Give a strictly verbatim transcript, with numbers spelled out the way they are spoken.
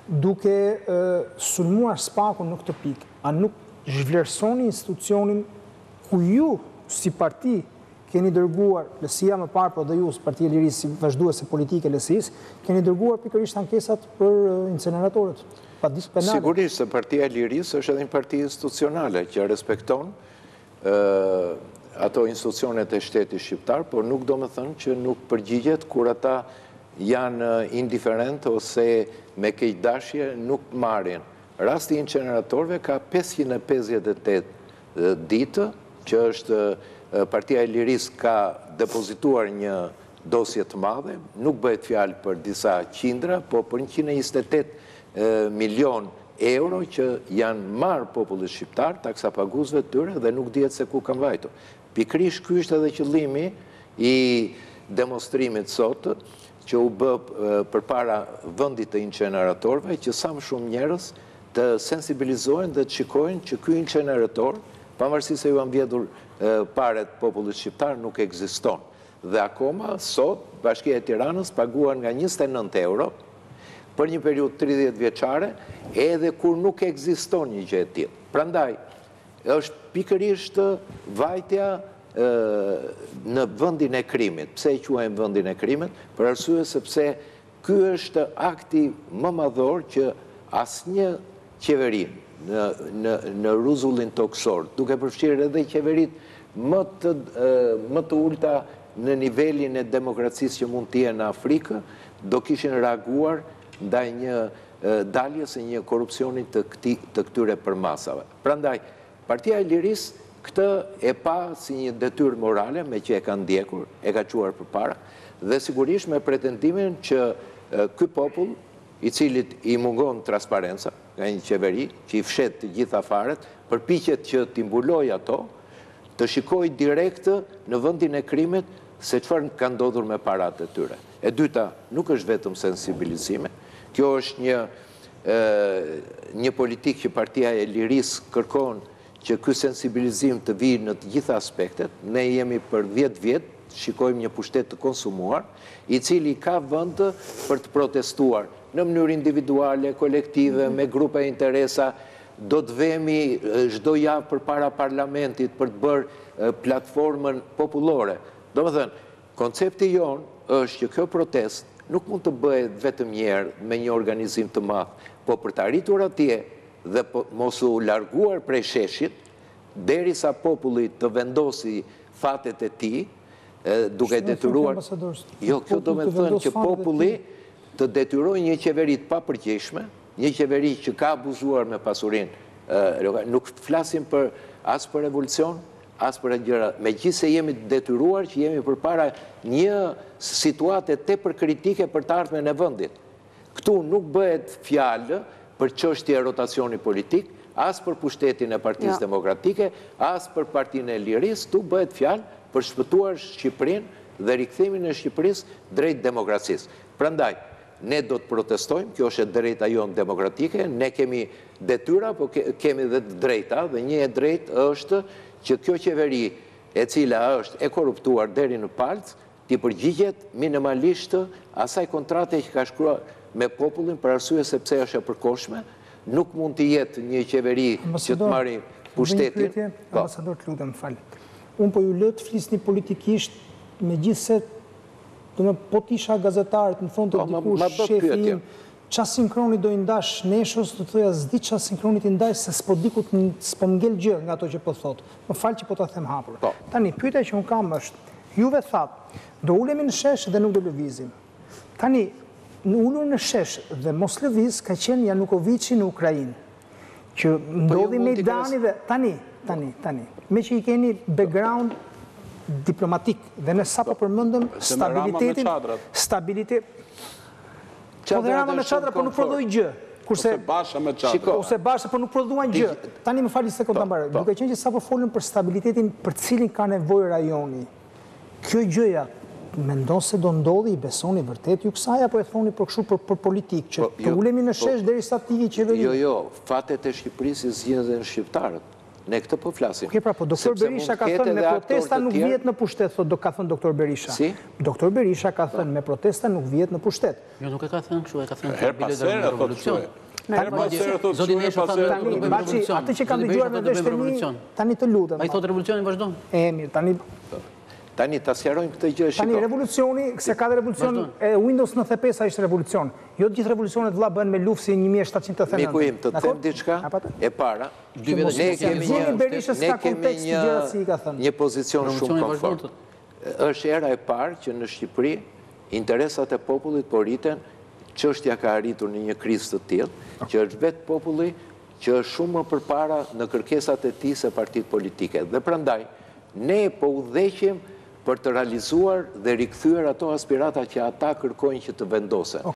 duke sulmuar SPAK-un në këtë pikë. A nuk zhvlerësoni institucionin ku ju, si parti, keni dërguar, Lësia më parë, po dhe ju, si Partia e Lirisë, si vazhduese politike Lësisë, keni dërguar pikërisht ankesat për inceneratorët, pa disë penale. Sigurisht, se Partia e Lirisë është edhe një parti institucionale që respekton ato institucionet e shtetit shqiptar, por nuk do me thënë që nuk përgjigjet kur ata janë indiferent ose me keqdashje nuk marrin. Rasti inceneratorëve ka pesëqind e pesëdhjetë e tetë ditë, që është Partia e Lirisë ka depozituar një dosje të madhe, nuk bëhet fjalë për disa qindra, po për njëqind e njëzet e tetë milion euro që janë marë popullit shqiptar, taksa paguzve të tyre dhe nuk dihet se ku kanë vajtur. Pikrish ky është edhe qëllimi i demonstrimit sot, që u bë përpara vendit të inceneratorëve, që sa më shumë njerëz të sensibilizohen dhe të shikojnë që ky incenerator, pavarësisht se ju kanë vjedhur paret popullit shqiptar, nuk ekziston. Dhe akoma, sot, Bashkia e Tiranës paguan nga njëzet e nëntë euro për një periudhë tridhjetë vjeçare, edhe kur nuk ekziston një gjë e tillë. Prandaj, është pikërisht vajtja në vendin e krimit. Pse e quajmë vendin e krimit? Për arsye sepse ky është akti më madhor që asnjë qeveri në rrezullin toksor, duke përfshirë edhe qeverit më të ulta në nivelin e demokracisë që mund të jenë në Afrikë, do kishin reaguar ndaj një daljes e një korupcioni të këtyre përmasave. Prandaj, Partia e Lirisë këtë e pa si një detyrë morale me që e ka ndjekur, e ka quar përpara, dhe sigurisht me pretendimin që ky popull, i cilit i mungon transparenca nga një qeveri, që i fshet të gjitha faret, përpiqet që t'i mbuloj ato, të shikoj direkt në vendin e krimit se çfarë ka ndodhur me parat e tyre. E dyta, nuk është vetëm sensibilizime, kjo është një një politikë që Partia e Lirisë kërkon që ky sensibilizim të vijë në të gjitha aspektet. Ne jemi për dhjetë vjet, shikojmë një pushtet të konsumuar, i cili ka vend për të protestuar në mënyrë individuale, kolektive, me grupe interesa. Do të vemi çdo javë përpara parlamentit për të bërë platformën popullore. Domethënë, koncepti jonë është që kjo protestë nuk mund të bëhet vetëm një herë me një organizim të madh, po për të arritur atje dhe mos u larguar prej sheshit, derisa populli të vendosi fatet e tij, duke detyruar. Jo, kjo do me thënë që populli të detyrojë një qeveri të papërgjegjshme, një qeveri që ka abuzuar me pasurinë. Nuk flasim për as për revolucion, as për gjëra. Megjithëse jemi të detyruar që jemi përpara një situate tepër kritike për të ardhmen e vendit. Këtu nuk bëhet fjalë për çështje rotacioni politik, as për pushtetin e Partisë Demokratike, as për Partinë e Lirisë, këtu bëhet fjalë për shpëtuar Shqipërinë dhe rikthimin e Shqipërisë drejt demokracisë. Prandaj, ne do të protestojmë, kjo është e drejta jonë demokratike, ne kemi detyra, po kemi dhe drejta, dhe një e drejtë është që kjo qeveri e cila është e korruptuar deri në palc, t'i përgjigjet minimalisht asaj kontrate që ka shkruar me popullin për arsye sepse është e përkohshme, nuk mund të jetë një qeveri që të marrë pushtetin. Ambasador, të lutem, fal. Unë po ju lë të flisni politikisht, megjithse po t'isha gazetarët, më thonë të dikush shefi im, qa sinkroni do i ndash neshës, të thoja zdi qa sinkronit i ndash, se s'po dikut s'po m'ngel gjë nga to që po thotë. Më falë që po t'a them hapur. Tani, pyetja që unë kam është, juve thatë, do ulemi në shesh dhe nuk do lëvizim. Tani, në ullur në shesh dhe mos lëviz ka qenë Janukovici në Ukrajinë, që ndodhi Mejdani dhe... Tani, tani, tani. Me që i keni background diplomatik dhe ne sa po përmendëm stabilitetin, stabilitet. Po dhe Rama me Çadra, po nuk prodhoi gjë. Kurse Basha me Çadra. Ose Basha, po nuk prodhuan gjë. Tani më falni sekondë ta mbaroj. Duke qenë që sa po folën për stabilitetin për cilin ka nevojë rajoni. Kjo gjëja mendon se do ndodhi, i besoni vërtet ju kësaj apo e thoni për kështu për, për politikë që të ulemi në shesh derisa të ikë qeveria? Jo, jo, fatet e Shqipërisë zgjidhen shqiptarët. Ne këtë po flasim. Oke, pra, po, doktor Berisha ka thënë me protesta nuk vjet në pushtet, thot, do ka thënë doktor Berisha. Si? Doktor Berisha ka thënë me protesta nuk vjet në pushtet. Jo, nuk e ka thënë kështu, e ka thënë Her pasere, thot kështu. Her pasere, thot Zoti kështu, Nesha pasere, thënë do të bëjmë Baci, revolucion. atë që kam dëgjuar me vesh të mi, tani të lutem. Ai thotë revolucionin vazhdon. E mirë, tani Tani ta sqarojmë këtë gjë, tani shiko. revolucioni, se ka dhe revolucion, e Windows nëntëdhjetë e pesë ishte revolucion. Jo të gjithë revolucionet vëlla bëhen me luftë si një mijë e shtatëqind e Miku im, të them diçka e para. Dy vjet Ne e kemi Zoni një Berishës ne ka kemi kontekst një gjëra si i ka thënë. një pozicion shumë Revolucioni vazhdon, komfort. Është era e parë që në Shqipëri interesat e popullit po rriten, çështja ka arritur në një krizë të tillë, që është vetë populli që është shumë më përpara në kërkesat e tij se partitë politike. Dhe prandaj ne po udhëheqim për të realizuar dhe rikthyer ato aspirata që ata kërkojnë që të vendosen.